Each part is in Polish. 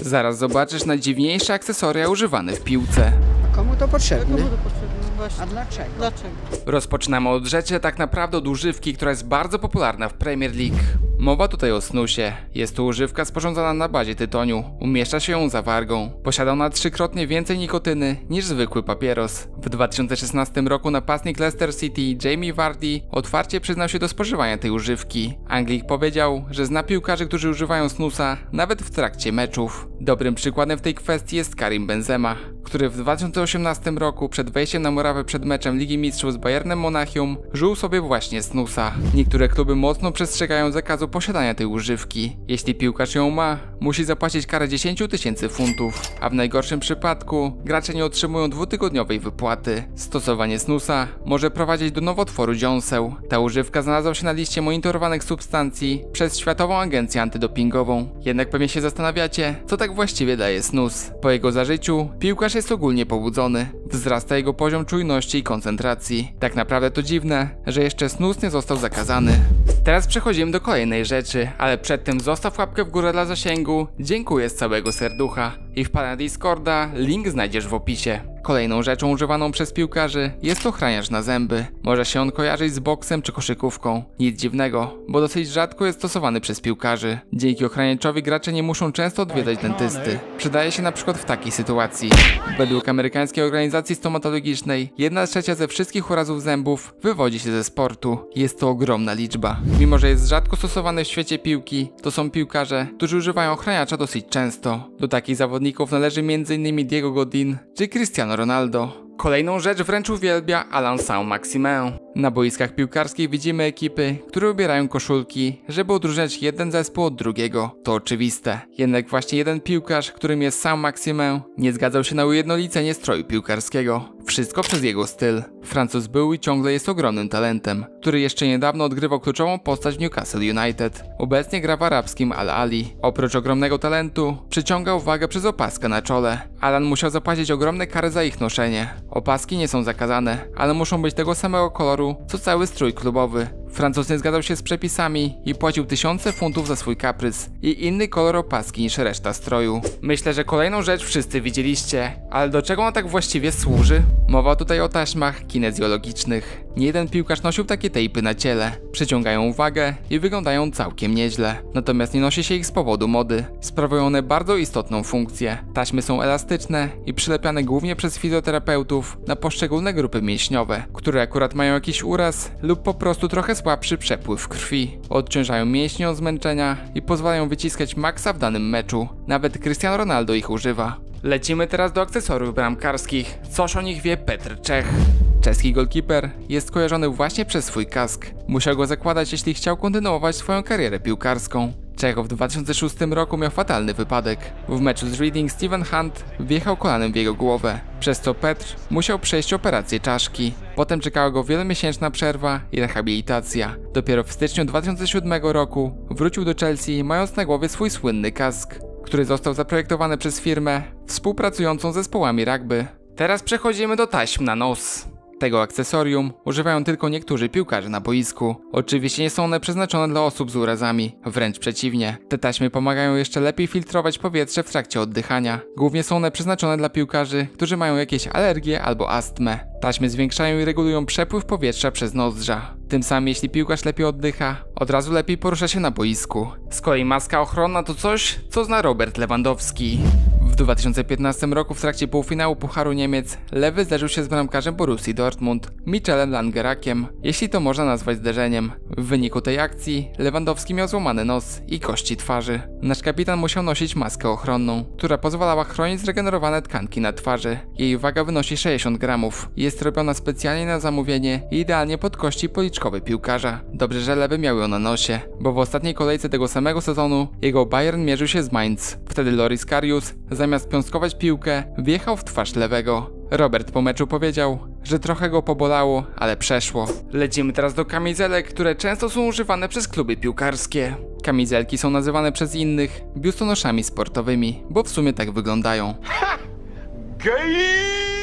Zaraz zobaczysz najdziwniejsze akcesoria używane w piłce. A komu to potrzebne? Komu to potrzebne? Właśnie. A dlaczego? Dlaczego? Rozpoczynamy od rzeczy, tak naprawdę od używki, która jest bardzo popularna w Premier League. Mowa tutaj o snusie. Jest to używka sporządzona na bazie tytoniu. Umieszcza się ją za wargą. Posiada ona trzykrotnie więcej nikotyny niż zwykły papieros. W 2016 roku napastnik Leicester City Jamie Vardy otwarcie przyznał się do spożywania tej używki. Anglik powiedział, że zna piłkarzy, którzy używają snusa nawet w trakcie meczów. Dobrym przykładem w tej kwestii jest Karim Benzema, który w 2018 roku przed wejściem na murawę przed meczem Ligi Mistrzów z Bayernem Monachium żuł sobie właśnie snusa. Niektóre kluby mocno przestrzegają zakazu posiadania tej używki. Jeśli piłkarz ją ma, musi zapłacić karę 10 000 funtów, a w najgorszym przypadku gracze nie otrzymują dwutygodniowej wypłaty. Stosowanie snusa może prowadzić do nowotworu dziąseł. Ta używka znalazła się na liście monitorowanych substancji przez Światową Agencję Antydopingową. Jednak pewnie się zastanawiacie, co tak właściwie daje snus. Po jego zażyciu piłkarz jest ogólnie pobudzony, wzrasta jego poziom czujności i koncentracji. Tak naprawdę to dziwne, że jeszcze snus nie został zakazany. Teraz przechodzimy do kolejnej rzeczy, ale przed tym zostaw łapkę w górę dla zasięgu, dziękuję z całego serducha i wpadaj na Discorda, link znajdziesz w opisie. Kolejną rzeczą używaną przez piłkarzy jest ochraniacz na zęby. Może się on kojarzyć z boksem czy koszykówką. Nic dziwnego, bo dosyć rzadko jest stosowany przez piłkarzy. Dzięki ochraniaczowi gracze nie muszą często odwiedzać dentysty. Przydaje się na przykład w takiej sytuacji. Według amerykańskiej organizacji stomatologicznej 1/3 ze wszystkich urazów zębów wywodzi się ze sportu. Jest to ogromna liczba. Mimo że jest rzadko stosowany w świecie piłki, to są piłkarze, którzy używają ochraniacza dosyć często. Do takich zawodników należy m.in. Diego Godin czy Cristiano Ronaldo. Kolejną rzecz wręcz uwielbia Alain Saint-Maximin. Na boiskach piłkarskich widzimy ekipy, które ubierają koszulki, żeby odróżniać jeden zespół od drugiego. To oczywiste. Jednak właśnie jeden piłkarz, którym jest Saint-Maximin, nie zgadzał się na ujednolicenie stroju piłkarskiego. Wszystko przez jego styl. Francuz był i ciągle jest ogromnym talentem, który jeszcze niedawno odgrywał kluczową postać w Newcastle United. Obecnie gra w arabskim Al Ahly. Oprócz ogromnego talentu, przyciąga uwagę przez opaskę na czole. Alan musiał zapłacić ogromne kary za ich noszenie. Opaski nie są zakazane, ale muszą być tego samego koloru, co cały strój klubowy. Francuz nie zgadzał się z przepisami i płacił 1000 funtów za swój kaprys i inny kolor opaski niż reszta stroju. Myślę, że kolejną rzecz wszyscy widzieliście, ale do czego ona tak właściwie służy? Mowa tutaj o taśmach kinezjologicznych. Nie jeden piłkarz nosił takie tejpy na ciele. Przyciągają uwagę i wyglądają całkiem nieźle. Natomiast nie nosi się ich z powodu mody. Sprawują one bardzo istotną funkcję. Taśmy są elastyczne i przylepiane głównie przez fizjoterapeutów na poszczególne grupy mięśniowe, które akurat mają jakiś uraz lub po prostu trochę słabszy przepływ krwi. Odciążają mięśnie od zmęczenia i pozwalają wyciskać maksa w danym meczu. Nawet Cristiano Ronaldo ich używa. Lecimy teraz do akcesoriów bramkarskich. Coś o nich wie Petr Czech. Czeski golkiper jest kojarzony właśnie przez swój kask. Musiał go zakładać, jeśli chciał kontynuować swoją karierę piłkarską. Czech w 2006 roku miał fatalny wypadek. W meczu z Reading Steven Hunt wjechał kolanem w jego głowę, przez co Petr musiał przejść operację czaszki. Potem czekała go wielomiesięczna przerwa i rehabilitacja. Dopiero w styczniu 2007 roku wrócił do Chelsea, mając na głowie swój słynny kask, który został zaprojektowany przez firmę współpracującą z zespołami rugby. Teraz przechodzimy do taśm na nos. Tego akcesorium używają tylko niektórzy piłkarze na boisku. Oczywiście nie są one przeznaczone dla osób z urazami, wręcz przeciwnie. Te taśmy pomagają jeszcze lepiej filtrować powietrze w trakcie oddychania. Głównie są one przeznaczone dla piłkarzy, którzy mają jakieś alergie albo astmę. Taśmy zwiększają i regulują przepływ powietrza przez nozdrza. Tym samym jeśli piłkarz lepiej oddycha, od razu lepiej porusza się na boisku. Z kolei maska ochronna to coś, co zna Robert Lewandowski. W 2015 roku w trakcie półfinału Pucharu Niemiec lewy zderzył się z bramkarzem Borussii Dortmund, Michelem Langerakiem, jeśli to można nazwać zderzeniem. W wyniku tej akcji Lewandowski miał złamany nos i kości twarzy. Nasz kapitan musiał nosić maskę ochronną, która pozwalała chronić zregenerowane tkanki na twarzy. Jej waga wynosi 60 gramów. Jest robiona specjalnie na zamówienie i idealnie pod kości policzkowe piłkarza. Dobrze, że lewy miał ją na nosie, bo w ostatniej kolejce tego samego sezonu jego Bayern mierzył się z Mainz. Wtedy Loris Karius zamiast piąskować piłkę, wjechał w twarz lewego. Robert po meczu powiedział, że trochę go pobolało, ale przeszło. Lecimy teraz do kamizelek, które często są używane przez kluby piłkarskie. Kamizelki są nazywane przez innych biustonoszami sportowymi, bo w sumie tak wyglądają. Gej!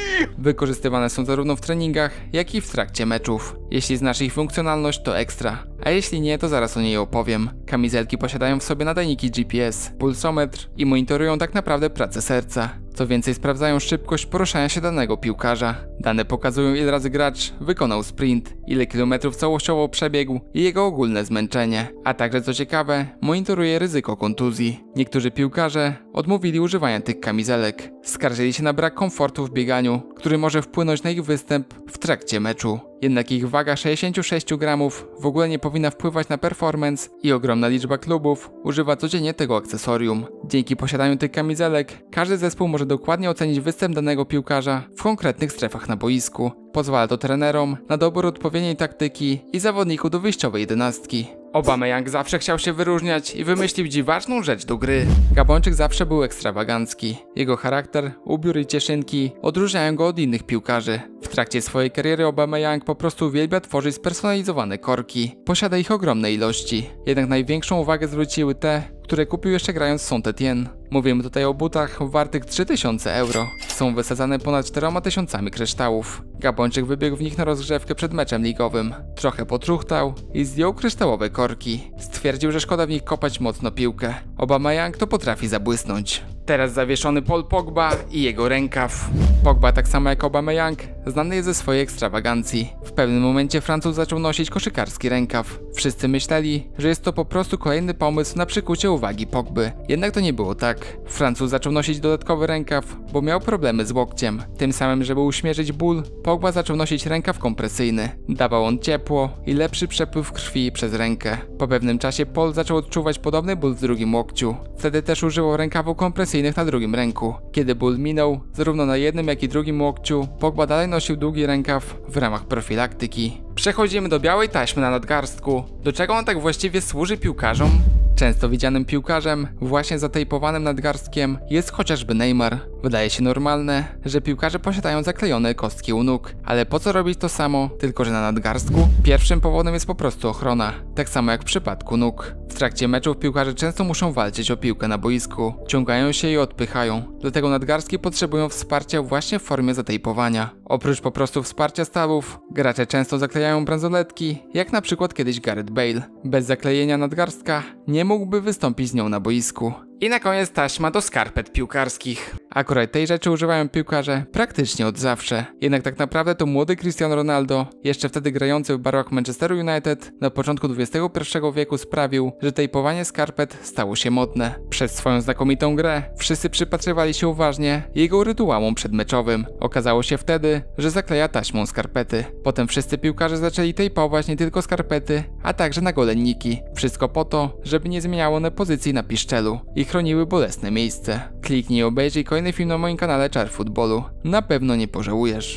Wykorzystywane są zarówno w treningach, jak i w trakcie meczów. Jeśli znasz ich funkcjonalność, to ekstra, a jeśli nie, to zaraz o niej opowiem. Kamizelki posiadają w sobie nadajniki GPS, pulsometr i monitorują tak naprawdę pracę serca. Co więcej, sprawdzają szybkość poruszania się danego piłkarza. Dane pokazują, ile razy gracz wykonał sprint, ile kilometrów całościowo przebiegł i jego ogólne zmęczenie. A także, co ciekawe, monitoruje ryzyko kontuzji. Niektórzy piłkarze odmówili używania tych kamizelek. Skarżyli się na brak komfortu w bieganiu, który może wpłynąć na ich występ w trakcie meczu. Jednak ich waga 66 gramów w ogóle nie powinna wpływać na performance i ogromna liczba klubów używa codziennie tego akcesorium. Dzięki posiadaniu tych kamizelek, każdy zespół może dokładnie ocenić występ danego piłkarza w konkretnych strefach na boisku. Pozwala to trenerom na dobór odpowiedniej taktyki i zawodników do wyjściowej 11. Aubameyang zawsze chciał się wyróżniać i wymyślił dziwaczną rzecz do gry. Gabończyk zawsze był ekstrawagancki. Jego charakter, ubiór i cieszynki odróżniają go od innych piłkarzy. W trakcie swojej kariery Aubameyang po prostu uwielbia tworzyć spersonalizowane korki. Posiada ich ogromne ilości. Jednak największą uwagę zwróciły te, które kupił jeszcze grając w Saint-Étienne. Mówimy tutaj o butach wartych 3000 euro. Są wysadzane ponad 4000 kryształów. Gabończyk wybiegł w nich na rozgrzewkę przed meczem ligowym. Trochę potruchtał i zdjął kryształowe korki. Stwierdził, że szkoda w nich kopać mocno piłkę. Aubameyang to potrafi zabłysnąć. Teraz zawieszony Paul Pogba i jego rękaw. Pogba, tak samo jak Aubameyang, znany jest ze swojej ekstrawagancji. W pewnym momencie Francuz zaczął nosić koszykarski rękaw. Wszyscy myśleli, że jest to po prostu kolejny pomysł na przykucie uwagi Pogby. Jednak to nie było tak. Francuz zaczął nosić dodatkowy rękaw, bo miał problemy z łokciem. Tym samym, żeby uśmierzyć ból, Pogba zaczął nosić rękaw kompresyjny. Dawał on ciepło i lepszy przepływ krwi przez rękę. Po pewnym czasie Paul zaczął odczuwać podobny ból w drugim łokciu. Wtedy też używał rękawów kompresyjnych na drugim ręku. Kiedy ból minął, zarówno na jednym jak i drugim łokciu, Pogba dalej nosił długi rękaw w ramach profilaktyki. Przechodzimy do białej taśmy na nadgarstku. Do czego on tak właściwie służy piłkarzom? Często widzianym piłkarzem, właśnie zatejpowanym nadgarstkiem, jest chociażby Neymar. Wydaje się normalne, że piłkarze posiadają zaklejone kostki u nóg, ale po co robić to samo, tylko że na nadgarstku? Pierwszym powodem jest po prostu ochrona, tak samo jak w przypadku nóg. W trakcie meczów piłkarze często muszą walczyć o piłkę na boisku, ciągają się i odpychają, dlatego nadgarstki potrzebują wsparcia właśnie w formie zatejpowania. Oprócz po prostu wsparcia stawów, gracze często zaklejają bransoletki, jak na przykład kiedyś Gareth Bale. Bez zaklejenia nadgarstka nie mógłby wystąpić z nią na boisku. I na koniec taśma do skarpet piłkarskich. Akurat tej rzeczy używają piłkarze praktycznie od zawsze. Jednak tak naprawdę to młody Cristiano Ronaldo, jeszcze wtedy grający w barwach Manchesteru United, na początku XXI wieku sprawił, że tejpowanie skarpet stało się modne. Przez swoją znakomitą grę wszyscy przypatrywali się uważnie jego rytuałom przedmeczowym. Okazało się wtedy, że zakleja taśmą skarpety. Potem wszyscy piłkarze zaczęli tejpować nie tylko skarpety, a także nagolenniki. Wszystko po to, żeby nie zmieniało one pozycji na piszczelu i chroniły bolesne miejsce. Kliknij i obejrzyj kolejny film na moim kanale Czar Futbolu. Na pewno nie pożałujesz.